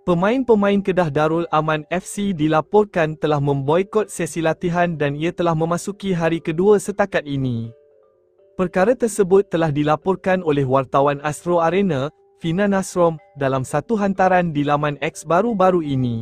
Pemain-pemain Kedah Darul Aman FC dilaporkan telah memboikot sesi latihan dan ia telah memasuki hari kedua setakat ini. Perkara tersebut telah dilaporkan oleh wartawan Astro Arena, Fina Nasrom, dalam satu hantaran di laman X baru-baru ini.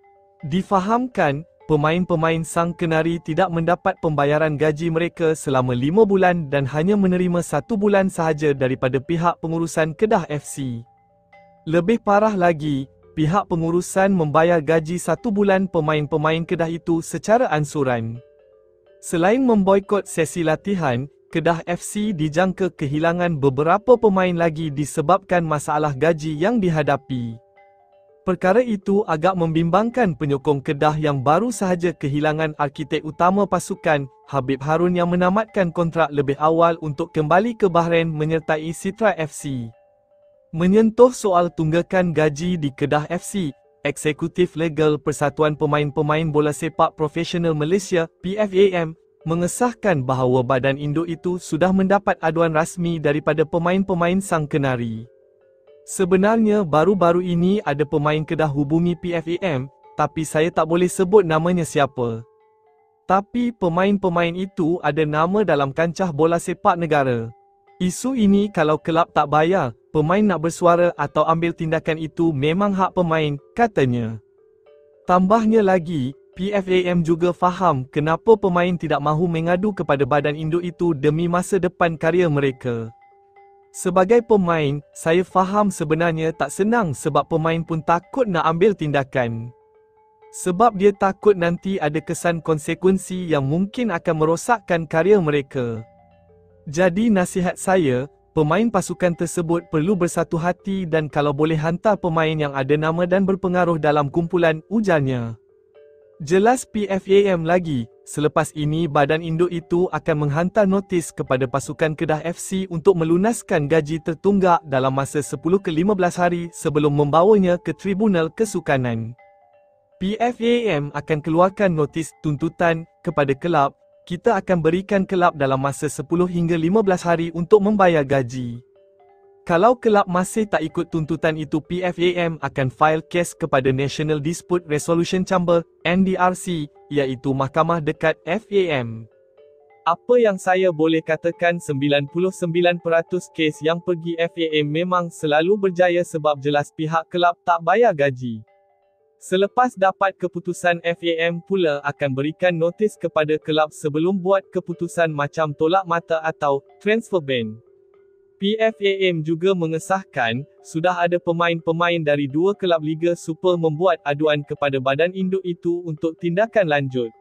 Difahamkan, pemain-pemain Sang Kenari tidak mendapat pembayaran gaji mereka selama 5 bulan dan hanya menerima 1 bulan sahaja daripada pihak pengurusan Kedah FC. Lebih parah lagi, pihak pengurusan membayar gaji 1 bulan pemain-pemain Kedah itu secara ansuran. Selain memboikot sesi latihan, Kedah FC dijangka kehilangan beberapa pemain lagi disebabkan masalah gaji yang dihadapi. Perkara itu agak membimbangkan penyokong Kedah yang baru sahaja kehilangan arkitek utama pasukan, Habib Harun yang menamatkan kontrak lebih awal untuk kembali ke Bahrain menyertai Citra FC. Menyentuh soal tunggakan gaji di Kedah FC, Eksekutif Legal Persatuan Pemain-Pemain Bola Sepak Profesional Malaysia, PFAM, mengesahkan bahawa badan induk itu sudah mendapat aduan rasmi daripada pemain-pemain Sang Kenari. Sebenarnya baru-baru ini ada pemain Kedah hubungi PFAM, tapi saya tak boleh sebut namanya siapa. Tapi pemain-pemain itu ada nama dalam kancah bola sepak negara. Isu ini kalau kelab tak bayar, pemain nak bersuara atau ambil tindakan itu memang hak pemain, katanya. Tambahnya lagi, PFAM juga faham kenapa pemain tidak mahu mengadu kepada badan induk itu demi masa depan karier mereka. Sebagai pemain, saya faham sebenarnya tak senang sebab pemain pun takut nak ambil tindakan. Sebab dia takut nanti ada kesan konsekuensi yang mungkin akan merosakkan karier mereka. Jadi nasihat saya, pemain pasukan tersebut perlu bersatu hati dan kalau boleh hantar pemain yang ada nama dan berpengaruh dalam kumpulan, ujarnya. Jelas PFAM lagi, selepas ini badan induk itu akan menghantar notis kepada pasukan Kedah FC untuk melunaskan gaji tertunggak dalam masa 10 ke 15 hari sebelum membawanya ke Tribunal Kesukanan. PFAM akan keluarkan notis tuntutan kepada kelab, kita akan berikan kelab dalam masa 10 hingga 15 hari untuk membayar gaji. Kalau kelab masih tak ikut tuntutan itu, PFAM akan file kes kepada National Dispute Resolution Chamber, NDRC, iaitu mahkamah dekat FAM. Apa yang saya boleh katakan 99% kes yang pergi FAM memang selalu berjaya sebab jelas pihak kelab tak bayar gaji. Selepas dapat keputusan, FAM pula akan berikan notis kepada kelab sebelum buat keputusan macam tolak mata atau transfer ban. PFAM juga mengesahkan, sudah ada pemain-pemain dari 2 kelab Liga Super membuat aduan kepada badan induk itu untuk tindakan lanjut.